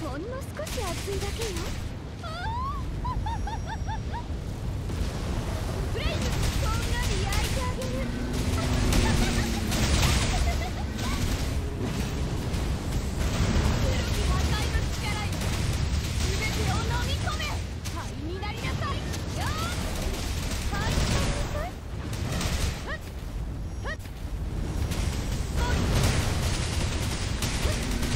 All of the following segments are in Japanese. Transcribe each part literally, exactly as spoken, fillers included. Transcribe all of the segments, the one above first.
ほんの少し熱いだけよ。フレイム、こんがり焼いてあげる。黒き破壊の力よ、全てを飲み込め。灰になりなさい。よー、灰になりなさい。ふっふっおい、ふっ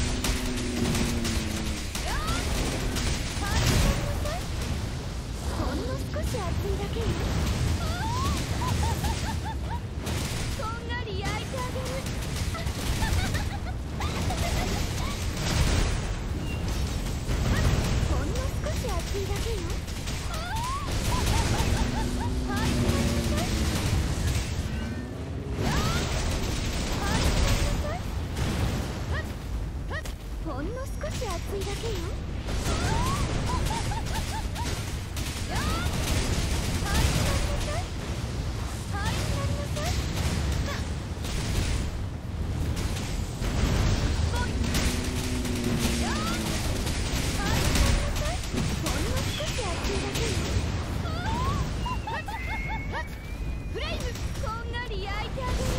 よー、灰になりなさい。ほんの少し熱いだけよ。こんがり焼いてあげる。ほんの少し熱いだけよ。はい、なりなさい。よー、はい、なりなさい。ふっふっほんの少し熱いだけよ。よー、はい、なりなさい。はい、なりなさい。ほい、よー、はい、なりなさい。ほんの少し熱いだけよ。ふっふっフレイム、こんがり焼いてあげる。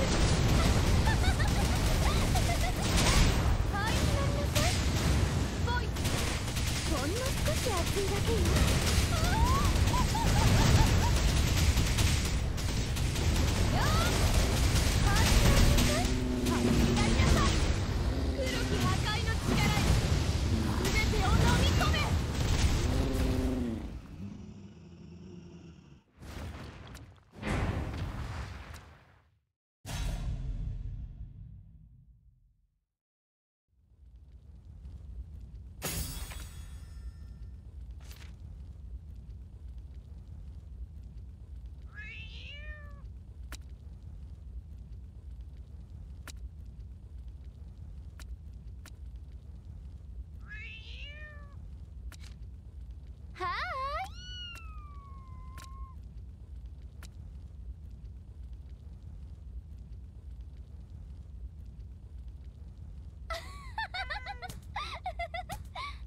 はい、なりなさい。ほい、ほんの少し熱いだけよ。